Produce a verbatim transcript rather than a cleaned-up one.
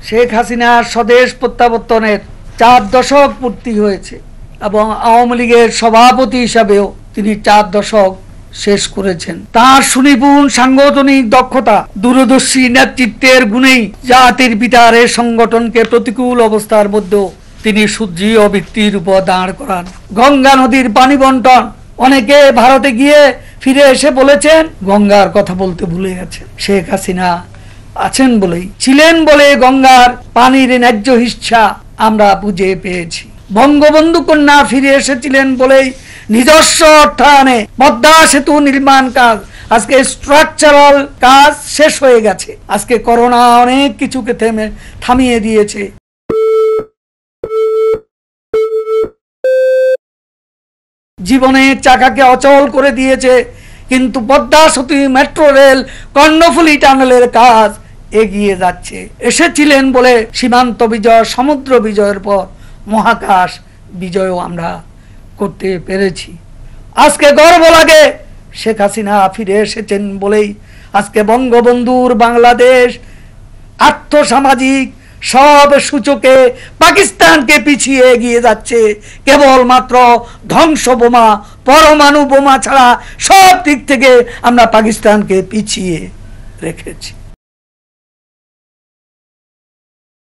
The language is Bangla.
শেখ হাসিনার স্বদেশ প্রত্যাবর্তনের চার দশক পূর্তি হয়েছে এবং আওয়ামী লীগের সভাপতি হিসাবেও তিনি চার দশক শেষ করেছেন। তার সুনিপুণ সাংগঠনিক দক্ষতা, দূরদর্শী নেতৃত্বের গুণেই জাতির পিতার এই সংগঠনকে প্রতিকূল অবস্থার মধ্যেও তিনি সুদৃঢ় ভিত্তির উপর দাঁড় করান। গঙ্গা নদীর পানি বন্টন, অনেকে ভারতে গিয়ে ফিরে এসে বলেছেন গঙ্গার কথা বলতে ভুলে গেছেন। শেখ হাসিনা আছেন বলেই, ছিলেন বলে গঙ্গার পানির ন্যায্য হিস্সা আমরা বুঝে পেয়েছি। বঙ্গবন্ধু কন্যা ফিরে এসেছিলেন বলেই নিজস্ব অর্থায়নে পদ্মা সেতু নির্মাণ কাজ, আজকে স্ট্রাকচারাল কাজ শেষ হয়ে গেছে। আজকে করোনা অনেক কিছুকে থেমে থামিয়ে দিয়েছে। জীবনের চাকাকে অচল করে দিয়েছে, কিন্তু পদ্মা সেতু, মেট্রো রেল, কর্ণফুলী টানেলের কাজ এগিয়ে যাচ্ছে। এসেছিলেন বলে সীমান্ত বিজয়, সমুদ্র বিজয়ের পর মহাকাশ বিজয়ও আমরা করতে পেরেছি। আজকে গর্ব লাগে শেখ হাসিনা ফিরে এসেছেন বলেই আজকে বঙ্গবন্ধুর বাংলাদেশ আর্থসামাজিক সব সূচকে পাকিস্তানকে পিছিয়ে এগিয়ে যাচ্ছে। কেবলমাত্র ধ্বংস বোমা, পরমাণু বোমা ছাড়া সব দিক থেকে আমরা পাকিস্তানকে পিছিয়ে রেখেছি।